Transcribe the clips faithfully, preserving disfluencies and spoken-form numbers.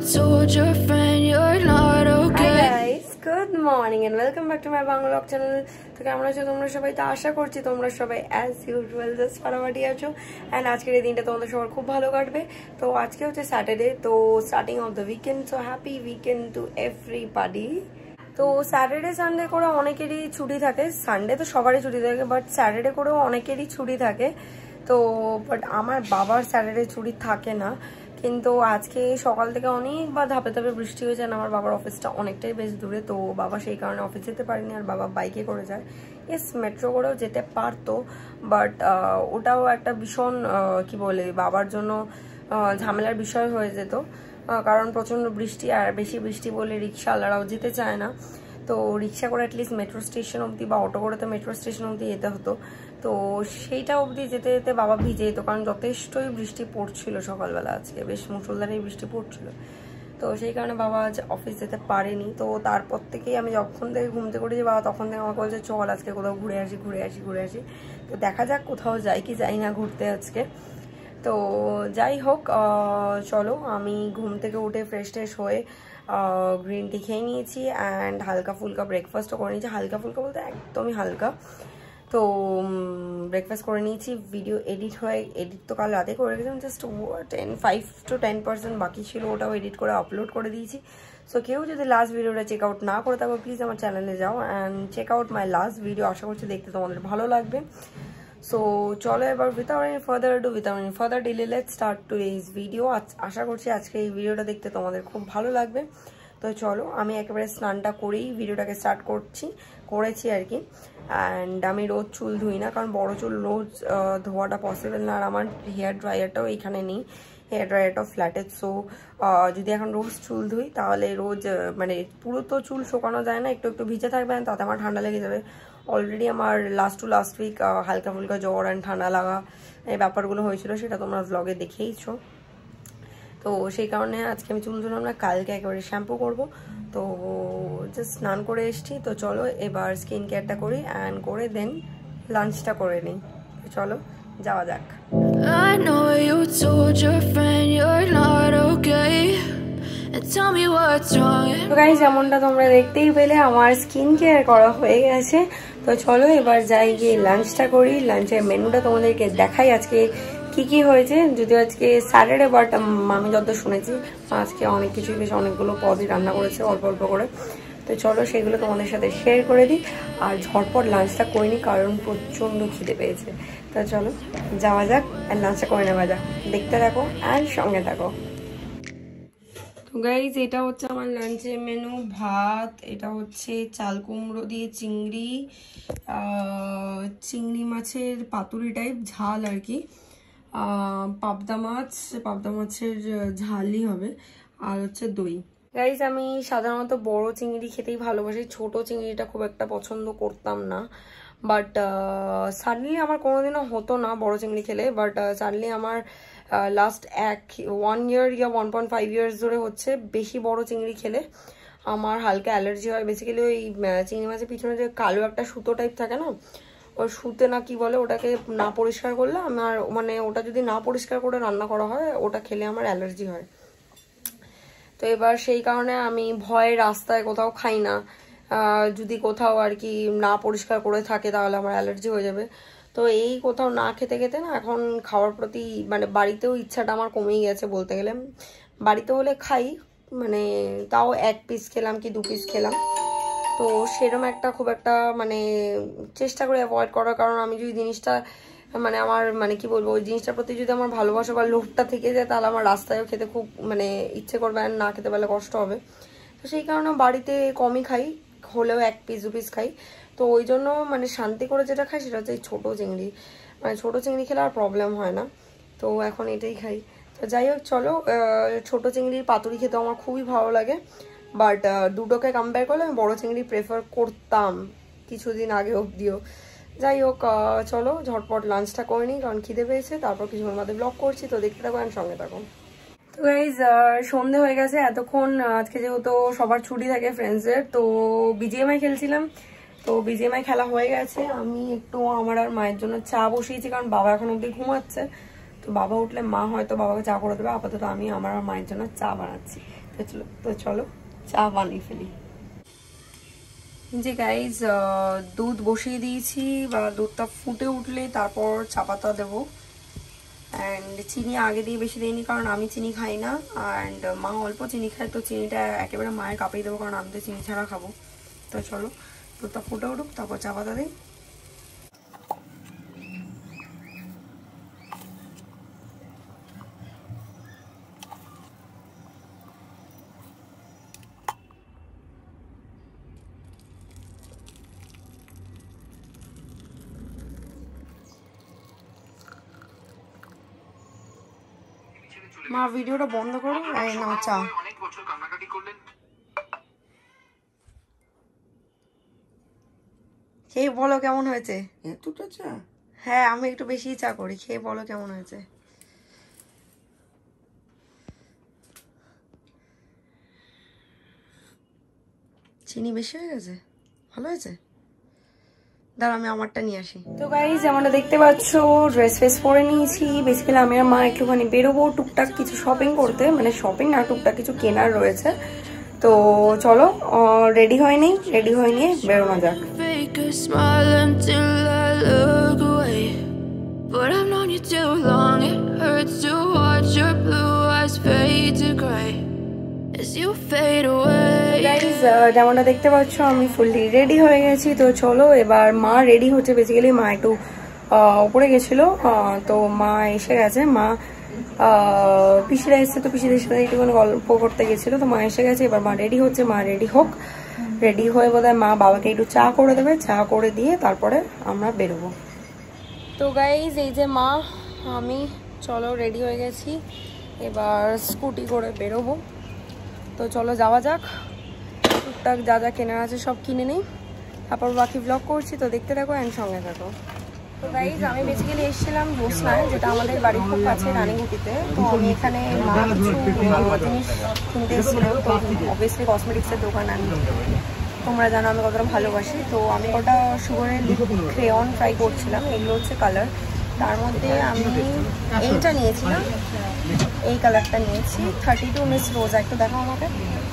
told your friend you're not okay. Hi guys, good morning and welcome back to my Bangla Vlog Channel. তো কেমন আছো তোমরা সবাই? তো আশা করছি তোমরা সবাই as usual জাস্ট ফাটাফাটি আছো এন্ড আজকের এই দিনটা তোমাদের সবার খুব ভালো কাটবে। তো আজকে হচ্ছে স্যাটারডে, তো starting of the weekend, so happy weekend to everybody. তো স্যাটারডে সানডে করে অনেকেরই ছুটি থাকে, সানডে তো সবারই ছুটি থাকে বাট স্যাটারডে করেও অনেকেরই ছুটি থাকে। তো বাট আমার বাবার স্যাটারডে ছুটি থাকে না, কিন্তু আজকে সকাল থেকে অনেকবার ধাপে ধাপে বৃষ্টি হয়েছে আর আমার বাবার অফিসটা অনেকটাই বেশ দূরে, তো বাবা সেই কারণে অফিস যেতে পারেনি আর বাবা বাইকে করে যায়। ইয়েস, মেট্রো করেও যেতে পারতো বাট ওটাও একটা ভীষণ কি বলে বাবার জন্য ঝামেলার বিষয় হয়ে যেত, কারণ প্রচণ্ড বৃষ্টি আর বেশি বৃষ্টি বলে রিক্সাওয়ালারাও যেতে চায় না। তো রিক্সা করে অ্যাটলিস্ট মেট্রো স্টেশন অবধি বা অটো করে তো মেট্রো স্টেশন অবধি যেতে হতো, তো সেইটা অবধি যেতে যেতে বাবা ভিজে যেত, কারণ যথেষ্টই বৃষ্টি পড়ছিল সকালবেলা, আজকে বেশ মুষলধারে বৃষ্টি পড়ছিল। তো সেই কারণে বাবা আজ অফিস যেতে পারেনি। তো তারপর থেকেই আমি যখন থেকে ঘুম থেকে উঠেছি বাবা তখন থেকে আমাকে বলছে চল আজকে কোথাও ঘুরে আসি ঘুরে আসি ঘুরে আসি তো দেখা যাক কোথাও যাই কি যাই না ঘুরতে আজকে। তো যাই হোক, চলো আমি ঘুম থেকে উঠে ফ্রেশ ট্রেশ হয়ে গ্রিন টি খেয়ে নিয়েছি অ্যান্ড হালকা ফুলকা ব্রেকফাস্টও করে নিয়েছি। হালকা ফুলকা বলতে একদমই হালকা। তো ব্রেকফাস্ট করে নিয়েছি, ভিডিও এডিট হয়ে এডিট তো কাল রাতে করে রেখেছিলাম, just ten five to ten percent বাকি ছিল, ওটাও এডিট করে আপলোড করে দিয়েছি। সো কেউ যদি লাস্ট ভিডিওটা চেক আউট না করে থাকো প্লিজ আমার চ্যানেলে যাও and check out my last video, আশা করছি দেখতে তোমাদের ভালো লাগবে। সো চলো এবার without any further do without any further delay let's start today's video. আশা করছি আজকে এই ভিডিওটা দেখতে তোমাদের খুব ভালো লাগবে। তো চলো আমি একেবারে স্নানটা করেই ভিডিওটাকে স্টার্ট করছি করেছি আর কি। অ্যান্ড আমি রোজ চুল ধুই না, কারণ বড় চুল রোজ ধোয়াটা পসিবল না, আর আমার হেয়ার ড্রায়ারটাও এইখানে নেই, হেয়ার ড্রায়ারটাও ফ্ল্যাটেড। সো যদি এখন রোজ চুল ধুই তাহলে রোজ মানে পুরো তো চুল শুকানো যায় না, একটু একটু ভিজে থাকবে তাতে আমার ঠান্ডা লেগে যাবে। অলরেডি আমার লাস্ট টু লাস্ট উইক হালকা ফুলকা জ্বর অ্যান্ড ঠান্ডা লাগা এই ব্যাপারগুলো হয়েছিল, সেটা তোমরা ব্লগে দেখেইছো। তো সেই কারণে আজকে আমি চুল ধুলাম না, কালকে একেবারে শ্যাম্পু করবো। তো জাস্ট স্নান করে এসছি, তো চলো এবার স্কিন কেয়ারটা করি অ্যান্ড করে দেন লাঞ্চটা করে নিই। চলো যাওয়া যাক। I know you told your friend you're not okay. And tell me what's wrong. তো গাইস যেমনটা তোমরা দেখতেই পেলে আমার স্কিন কেয়ার করা হয়ে গেছে। তো চলো এবার যাই গিয়ে লাঞ্চটা করি, লাঞ্চের মেনুটা তোমাদেরকে দেখাই আজকে কি কি হয়েছে। যদিও আজকে স্যাটারডে বাট আমি যত শুনেছি আজকে অনেক কিছুই বেশ অনেকগুলো পদই রান্না করেছে অল্প অল্প করে। তো চলো সেগুলো তোমাদের সাথে শেয়ার করে দিই আর ঝটপট লাঞ্চটা করে নিই, কারণ প্রচণ্ড খিদে পেয়েছে। তো চলো যাওয়া যাক আর লাঞ্চটা করে নেওয়া যাক, দেখতে থাকো অ্যান্ড সঙ্গে থাকো। তো গাইজ এটা হচ্ছে আমার লাঞ্চের মেনু। ভাত, এটা হচ্ছে চাল কুমড়ো দিয়ে চিংড়ি, চিংড়ি মাছের পাতুরি টাইপ ঝাল আর কি, পাবদা মাছ, পাবদা মাছের ঝালই হবে, আর হচ্ছে দই। গাইজ আমি সাধারণত বড় চিংড়ি খেতেই ভালোবাসি, ছোট চিংড়িটা খুব একটা পছন্দ করতাম না, বাট সাডেনলি আমার কোনোদিনও হতো না বড় চিংড়ি খেলে, বাট সাডেনলি আমার লাস্ট এক one year yeah one point five years ধরে হচ্ছে বেশি বড় চিংড়ি খেলে আমার হালকা অ্যালার্জি হয়। বেসিক্যালি ওই চিংড়ি মাছের পিছনে যে কালো একটা সুতো টাইপ থাকে না, ওই সুতে না কি বলে ওটাকে না পরিষ্কার করলে আমার মানে ওটা যদি না পরিষ্কার করে রান্না করা হয় ওটা খেলে আমার অ্যালার্জি হয়। তো এবার সেই কারণে আমি ভয়ে রাস্তায় কোথাও খাই না, যদি কোথাও আর কি না পরিষ্কার করে থাকে তাহলে আমার অ্যালার্জি হয়ে যাবে। তো এই কোথাও না খেতে খেতে না এখন খাওয়ার প্রতি মানে বাড়িতেও ইচ্ছাটা আমার কমেই গেছে বলতে গেলে। বাড়িতে হলে খাই মানে তাও এক পিস খেলাম কি দু পিস খেলাম, তো সেরকম একটা খুব একটা মানে চেষ্টা করে অ্যাভয়েড করার, কারণ আমি যদি জিনিসটা মানে আমার মানে কি বলবো ওই জিনিসটার প্রতি যদি আমার ভালোবাসা বা লোভটা থেকে যায় তাহলে আমার রাস্তায়ও খেতে খুব মানে ইচ্ছে করবে আর না খেতে পারলে কষ্ট হবে। তো সেই কারণে বাড়িতে কমই খাই, হলেও এক পিস দু পিস খাই। তো ওই জন্য মানে শান্তি করে যেটা খাই সেটা হচ্ছে এই ছোটো চিংড়ি, মানে ছোটো চিংড়ি খেলে আর প্রবলেম হয় না, তো এখন এটাই খাই। তো যাই হোক চলো, ছোটো চিংড়ির পাতুরি খেতে আমার খুবই ভালো লাগে, বাট দুটোকে কম্পেয়ার করলে আমি বড়ো চিংড়ি প্রেফার করতাম কিছুদিন আগে অবধিও। যাই হোক চলো ঝটপট লাঞ্চটা করে নিই, কারণ খিদে পেয়েছে, তারপর কিছুক্ষণ বাদে ব্লগ করছি, তো দেখতে থাকো আর সঙ্গে থাকো। তো গাইজ সন্ধে হয়ে গেছে, এতক্ষণ আজকে যেহেতু সবার ছুটি থাকে ফ্রেন্ডসদের, তো বিজিএমআই খেলছিলাম। তো বিজিএমআই খেলা হয়ে গেছে, আমি একটু আমার আর মায়ের জন্য চা বসিয়েছি, কারণ বাবা এখন অব্দি ঘুমাচ্ছে। তো বাবা উঠলে মা হয়তো বাবাকে চা করে দেবে, আপাতত আমি আমার আর মায়ের জন্য চা বানাচ্ছি। তো চলো চা বানিয়ে ফেলি। যে গাইজ দুধ বসিয়ে দিয়েছি, বা দুধটা ফুটে উঠলে তারপর চা পাতা দেবো। অ্যান্ড চিনি আগে দিয়ে বেশি দিইনি, কারণ আমি চিনি খাই না, অ্যান্ড মা অল্প চিনি খায়, তো চিনিটা একেবারে মায়ের কাপেই দেবো, কারণ আমি তো চিনি ছাড়া খাবো। তো চলো দুধটা ফুটে উঠুক, তারপর চা পাতা দিই। মা ভিডিওটা বন্ধ করো। এই নাও চা। খেয়ে বলো কেমন হয়েছে। এতটা চা? হ্যাঁ, আমি একটু বেশি চা করি। খেয়ে বলো কেমন হয়েছে। চিনি বেশি হয়ে গেছে? ভালো হয়েছে? দাঁড়া আমি আমারটা নিয়ে আসি। তো গাইজ যেমনটা দেখতে পাচ্ছ ড্রেস ফ্রেস পরে নিয়েছি। বেসিক্যালি আমি আর মা একটুখানি বেরোবো টুকটাক কিছু শপিং করতে, মানে শপিং না টুকটাক কিছু কেনার রয়েছে। তো চলো রেডি হয়ে নেই, রেডি হয়ে নিয়ে বেরোনো যাক। যেমনটা দেখতে পাচ্ছ আমি ফুললি রেডি হয়ে গেছি। তো চলো এবার মা রেডি হচ্ছে। বেসিক্যালি মা একটু উপরে গেছিলো, তো মা এসে গেছে। মা পিসিরা এসছে, তো পিসিদের সাথে একটুখানি গল্প করতে গেছিলো, তো মা এসে গেছে। এবার মা রেডি হচ্ছে। মা রেডি হোক, রেডি হয়ে বোধহয় মা বাবাকে একটু চা করে দেবে। চা করে দিয়ে তারপরে আমরা বেরোবো। তো গাইজ এই যে মা আমি চলো রেডি হয়ে গেছি, এবার স্কুটি করে বেরোবো। তো চলো যাওয়া যাক, টুকটাক যা যা কেনার আছে সব কিনে নিই, তারপর বাকি ব্লগ করছি। তো দেখতে থাকো অ্যান্ড সঙ্গে থাকো। তো গাইজ আমি বেসিক্যালি এসেছিলাম জ্যোৎস্নায়, যেটা আমাদের বাড়ির খুব কাছে রানীগুটিতে। তো আমি এখানে মা কিছু জিনিস কিনতে এসেছিলাম। তো অবভিয়াসলি কসমেটিক্সের দোকান, আমি তোমরা জানো আমি কতটা ভালোবাসি। তো আমি ওটা সুগারের ক্রেয়ন ট্রাই করছিলাম। এগুলো হচ্ছে কালার, তার মধ্যে আমি এইটা নিয়েছিলাম, এই কালারটা নিয়েছি থার্টি টু মিস রোজা। একটু দেখো আমাকে।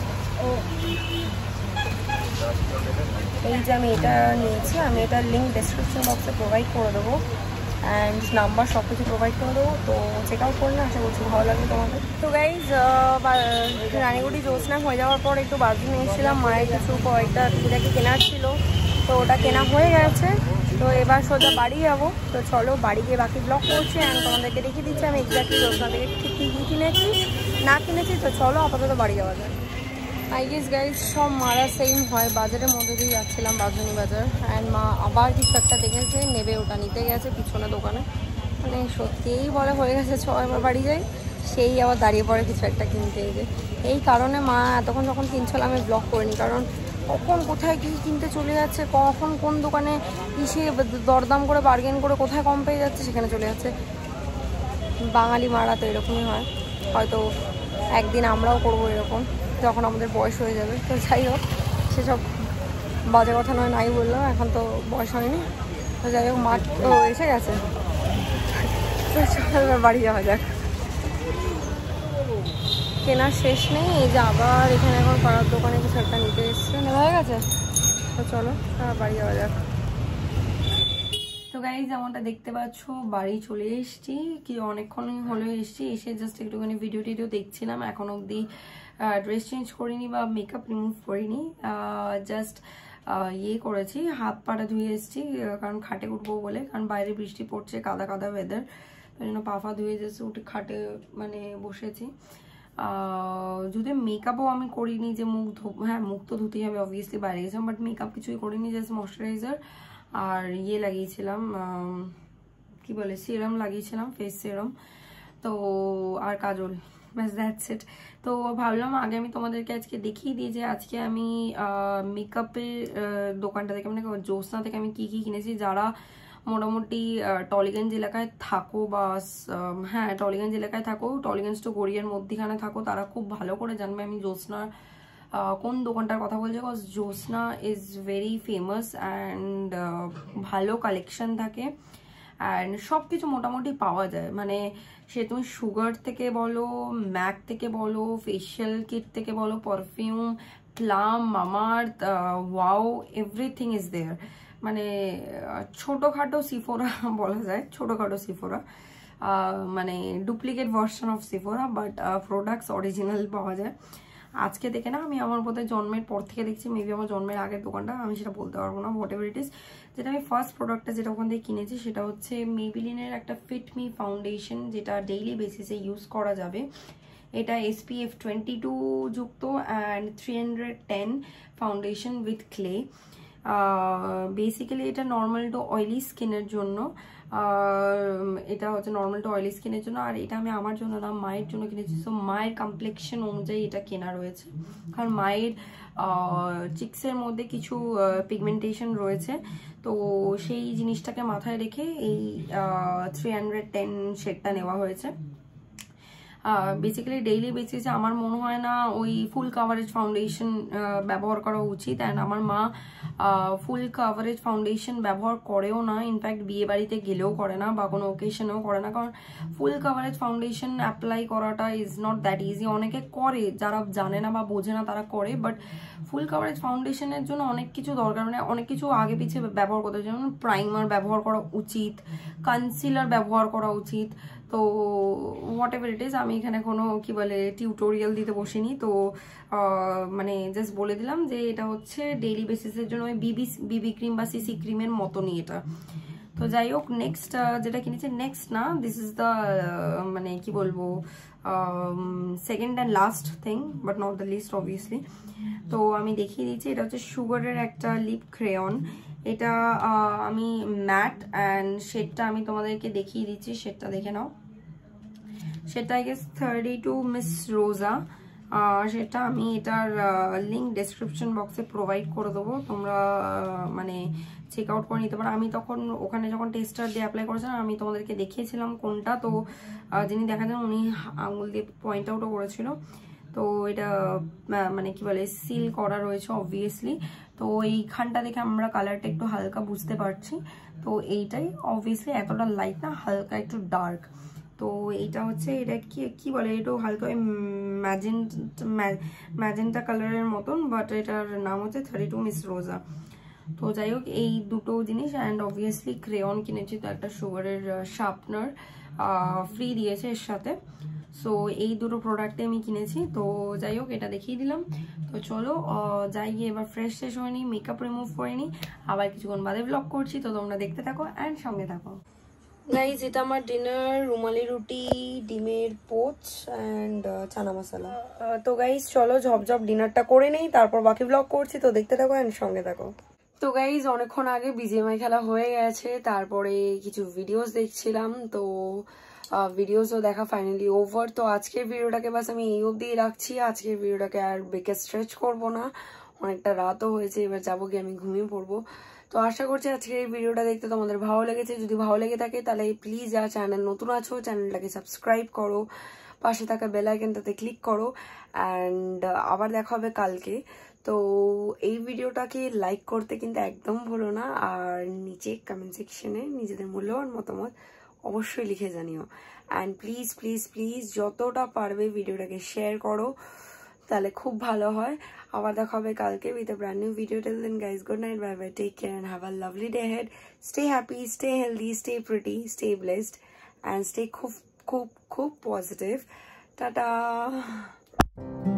এই যে আমি এটা নিয়েছি, আমি এটার লিঙ্ক ডেসক্রিপশন বক্সে প্রোভাইড করে দেবো, অ্যান্ড নাম্বার সব কিছু প্রোভাইড করে দেবো। তো চেক আউট করে না, আশা করছি ভালো লাগবে তোমাদের। তো গাইজ রানীগুটি জ্যোৎস্না হয়ে যাওয়ার পর একটু বাজি নিয়েছিলাম, মায়ের কিছু কয়েকটা টুকিটাকি কেনার ছিল, তো ওটা কেনা হয়ে গেছে। তো এবার সোজা বাড়ি যাবো। তো চলো বাড়ি গিয়ে বাকি ব্লগ করছি, অ্যান্ড তোমাদেরকে দেখিয়ে দিচ্ছি আমি এক্স্যাক্টলি জ্যোৎস্না থেকে ঠিক কী কী কিনেছি না কিনেছি। তো চলো আপাতত বাড়ি যাওয়া যায়। আই গেস গাইজ সব মারা সেম হয়। বাজারের মধ্যে দিয়ে যাচ্ছিলাম, বাজনী বাজার, অ্যান্ড মা আবার কিছু একটা দেখেছে নেবে, ওটা নিতে গেছে পিছনে দোকানে। মানে সত্যিই বলে হয়ে গেছে ছ এবার বাড়ি যাই, সেই আবার দাঁড়িয়ে পড়ে কিছু একটা কিনতে। যে এই কারণে মা এতক্ষণ যখন কিনছিল আমি ব্লগ করিনি, কারণ কখন কোথায় কী কিনতে চলে যাচ্ছে, কখন কোন দোকানে কিসে দরদাম করে বার্গেন করে কোথায় কম পেয়ে যাচ্ছে সেখানে চলে যাচ্ছে। বাঙালি মারা তো এরকমই হয়, হয়তো একদিন আমরাও করবো এরকম যখন আমাদের বয়স হয়ে যাবে। তো যাই হোক সেসব বাজে কথা নয়, নাই বললাম, এখন তো বয়স হয়নি। তো যাই হোক মা তো এসে গেছে, তো বাড়ি যাওয়া যাক। কেনার শেষ নেই, এই যে আবার এখানে এখন পাড়ার দোকানে কিছু একটা নিতে এসছে, নেওয়া হয়ে গেছে। তো চলো বাড়ি যাওয়া যাক। তো গাইজ যেমনটা দেখতে পাচ্ছ বাড়ি চলে এসেছি, কি অনেকক্ষণই হলো এসেছি। এসে জাস্ট একটুখানি ভিডিও টিডিও দেখছিলাম, এখন অবধি ড্রেস চেঞ্জ করিনি বা মেকআপ রিমুভ করিনি, জাস্ট ইয়ে করেছি, হাত পাটা ধুয়ে এসেছি, কারণ খাটে উঠবো বলে, কারণ বাইরে বৃষ্টি পড়ছে, কাদা কাদা ওয়েদার, ওই জন্য পা ফা ধুয়ে জাস্ট উঠে খাটে মানে বসেছি। যদি মেকআপও আমি করিনি, যে মুখ ধো হ্যাঁ মুখ তো ধুতেই হবে অবভিয়াসলি, বাইরে গেছিলাম, বাট মেকআপ কিছুই করিনি, জাস্ট ময়শ্চারাইজার আর ইয়ে লাগিয়েছিলাম, কি বলে সিরাম লাগিয়েছিলাম, ফেস সিরাম, তো আর কাজল, ব্যাস দ্যাটস ইট। তো ভাবলাম আগে আমি তোমাদেরকে আজকে দেখিয়ে দিই যে আজকে আমি মেকআপের দোকানটা থেকে মানে জ্যোৎস্না থেকে আমি কি কি কিনেছি। যারা মোটামুটি টলিগঞ্জ এলাকায় থাকো বা হ্যাঁ টলিগঞ্জ এলাকায় থাকো, টলিগঞ্জ টু গড়িয়ার মধ্যখানে থাকো, তারা খুব ভালো করে জানবে আমি জ্যোৎস্নার কোন দোকানটার কথা বলছি। Because Jyotsna is very famous and ভালো কালেকশন থাকে, অ্যান্ড সব কিছু মোটামুটি পাওয়া যায়, মানে সে তুমি সুগার থেকে বলো, ম্যাক থেকে বলো, ফেশিয়াল কিট থেকে বলো, perfume, Plum, Mamaearth, wow, everything is there. মানে ছোটোখাটো সিফোরা বলা যায়, ছোটোখাটো সিফোরা, মানে duplicate version of Sephora, but products original পাওয়া যায়। আজকে দেখে না, আমি আমার বোধহয় জন্মের পর থেকে দেখছি, মেবি আমার জন্মের আগের দোকানটা, আমি সেটা বলতে পারবো না, হোয়াট এভার ইট ইজ। যেটা আমি ফার্স্ট প্রোডাক্টটা যেটা ওখান থেকে কিনেছি সেটা হচ্ছে মেবিলিনের একটা ফিট মি ফাউন্ডেশন, যেটা ডেইলি বেসিসে ইউজ করা যাবে। এটা S P F twenty two যুক্ত and three hundred ten foundation with clay. Basically এটা নর্মাল টু অয়েলি স্কিনের জন্য, এটা হচ্ছে নর্মাল টু অয়েলি স্কিনের জন্য। আর এটা আমি আমার জন্য না, মায়ের জন্য কিনেছি। সো মায়ের কমপ্লেক্সন অনুযায়ী এটা কেনা রয়েছে, কারণ মায়ের চিক্সের মধ্যে কিছু পিগমেন্টেশন রয়েছে, তো সেই জিনিসটাকে মাথায় রেখে এই থ্রি হান্ড্রেড টেন শেডটা নেওয়া হয়েছে। বেসিক্যালি ডেইলি বেসিসে আমার মনে হয় না ওই ফুল কাভারেজ ফাউন্ডেশন ব্যবহার করা উচিত, অ্যান্ড আমার মা ফুল কাভারেজ ফাউন্ডেশন ব্যবহার করেও না, ইনফ্যাক্ট বিয়ে বাড়িতে গেলেও করে না বা কোনো ওকেশনেও করে না, কারণ ফুল কাভারেজ ফাউন্ডেশন অ্যাপ্লাই করাটা ইজ নট দ্যাট ইজি। অনেকে করে, যারা জানে না বা বোঝে না তারা করে, বাট ফুল কাভারেজ ফাউন্ডেশনের জন্য অনেক কিছু দরকার, মানে অনেক কিছু আগে পিছিয়ে ব্যবহার করতে হয়, যেমন প্রাইমার ব্যবহার করা উচিত, কনসিলার ব্যবহার করা উচিত। তো হোয়াট এভার ইট ইজ, আমি এখানে কোনো কি বলে টিউটোরিয়াল দিতে বসিনি, তো মানে জাস্ট বলে দিলাম যে এটা হচ্ছে ডেইলি বেসিসের জন্য ওই বিবি বিবি ক্রিম বা সিসি ক্রিমের মতনই এটা। তো যাই হোক, নেক্সট যেটা কিনেছি, নেক্সট না, দিস ইজ দ্য মানে কি বলবো second and last thing, but not the least obviously. তো আমি দেখিয়ে দিচ্ছি, এটা হচ্ছে সুগারের একটা লিপ ক্রেয়ন। এটা আমি ম্যাট অ্যান্ড শেডটা আমি তোমাদেরকে দেখিয়ে দিচ্ছি, শেডটা দেখে নাও। সেটা I guess thirty two Miss Rosa, সেটা আমি এটার লিঙ্ক ডেসক্রিপশন বক্সে প্রোভাইড করে দেবো, তোমরা মানে চেক আউট করে নিতে পারো। আমি তখন ওখানে যখন টেস্টার দিয়ে অ্যাপ্লাই করেছিলাম, আমি তোমাদেরকে দেখিয়েছিলাম কোনটা, তো যিনি দেখা যান উনি আঙুল দিয়ে পয়েন্ট আউটও করেছিল। তো এটা মানে কি বলে সিল করা রয়েছে অবভিয়াসলি, তো এইখানটা দেখে আমরা কালারটা একটু হালকা বুঝতে পারছি। তো এইটাই অবভিয়াসলি এতটা লাইট না, হালকা একটু ডার্ক। তো এইটা হচ্ছে, এটা কি কি বলে, একটু হালকা ম্যাজেন্টা ম্যাজেন্টা কালারের মতন, বাট এটার নাম হচ্ছে থার্টি টু মিস রোজা। তো যাই হোক, এই দুটো জিনিস, অ্যান্ড অবভিয়াসলি ক্রেয়ন কিনেছি, তো একটা সুগারের শার্পনার ফ্রি দিয়েছে এর সাথে। সো এই দুটো প্রোডাক্টে আমি কিনেছি। তো যাই হোক, এটা দেখিয়ে দিলাম। তো চলো যাই গিয়ে এবার ফ্রেশ শেষ হয়ে নিই, মেকআপ রিমুভ করে নিই, আবার কিছুক্ষণ বাদে ব্লগ করছি, তো তোমরা দেখতে থাকো অ্যান্ড সঙ্গে থাকো। গাইজ, এটা আমার ডিনার, রুমালি রুটি, ডিমের পোচ অ্যান্ড চানা মশলা। তো গাইজ চলো ঝপঝপ ডিনারটা করে নেই, তারপর বাকি ব্লগ করছি, তো দেখতে থাকো অ্যান্ড সঙ্গে থাকো। তো গাইজ অনেকক্ষণ আগে বিজিএমআই খেলা হয়ে গেছে, তারপরে কিছু ভিডিওস দেখছিলাম, তো ভিডিওসও দেখা ফাইনালি ওভার। তো আজকের ভিডিওটাকে বাস আমি এই অবধি রাখছি, আজকের ভিডিওটাকে আর বেকে স্ট্রেচ করবো না, অনেকটা রাতও হয়েছে, এবার যাবো গিয়ে আমি ঘুমিয়ে পড়বো। তো আশা করছি আজকে এই ভিডিওটা দেখতে তোমাদের ভালো লেগেছে। যদি ভালো লেগে থাকে তাহলে প্লিজ যারা চ্যানেল নতুন আছো চ্যানেলটাকে সাবস্ক্রাইব করো, পাশে থাকা বেল আইকনটাতে ক্লিক করো, অ্যান্ড আবার দেখা হবে কালকে। তো এই ভিডিওটাকে লাইক করতে কিন্তু একদম ভুলো না, আর নিচে কমেন্ট সেকশনে নিজেদের মূল্যবান মতামত অবশ্যই লিখে জানিও, অ্যান্ড প্লিজ প্লিজ প্লিজ যতটা পারবে ভিডিওটাকে শেয়ার করো, তাহলে খুব ভালো হয়। আবার দেখা হবে কালকে with a brand new video. Till then guys, good night, bye bye, take care and have a lovely day ahead. Stay happy, stay healthy, stay pretty, stay blessed, and stay খুব খুব খুব positive. Ta-ta.